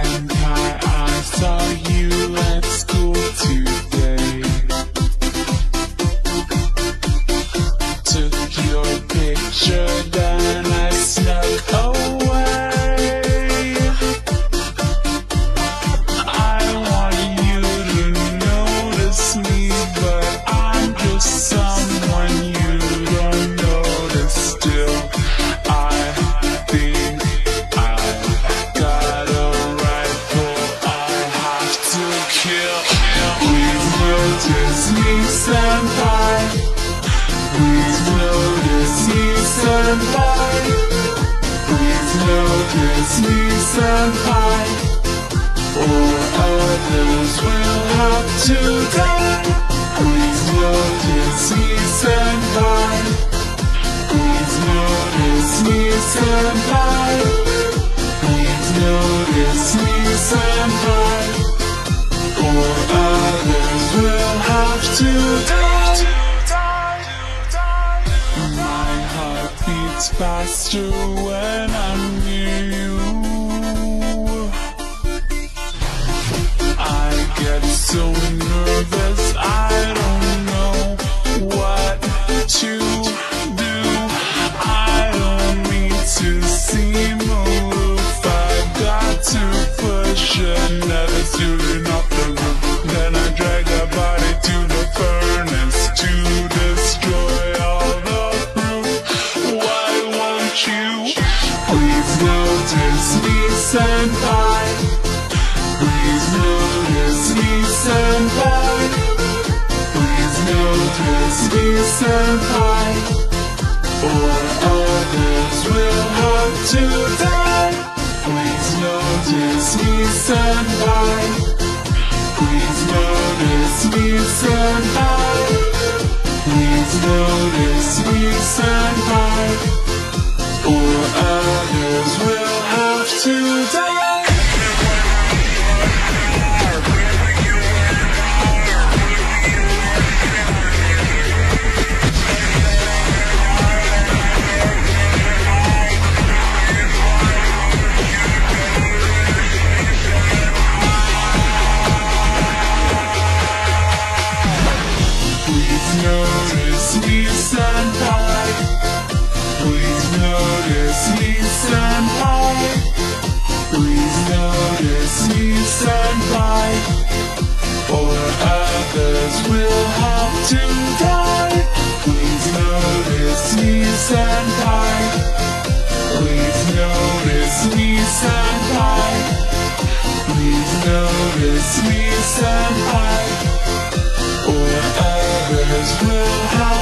senpai, I saw you at school today. Took your picture, then I snuck away. I want you to notice me, but I'm just someone you don't notice still. I think I've got a rifle I have to kill. Please notice me, senpai. Please notice me, senpai. Please notice me, senpai, or others will have to die. Please notice me, senpai. Please notice me, senpai. Please notice me, senpai, or others will have to die. My heart beats faster when I'm near you. I get so nervous, I don't know what to do. I don't mean to seem aloof, I've got to push another student off the roof. Then I drag her body to the furnace to destroy all the proof. Why won't you please notice me, senpai? Please notice me, senpai. Please notice me, senpai, or others will have to die. Please notice me, senpai. Please notice me, senpai. Please notice me, senpai, or others will have to die. Please notice me, senpai. Please notice me, senpai. Please notice me, senpai, or others will have to die. Please notice me, senpai. Please notice me, senpai. Please notice me, senpai, or others will have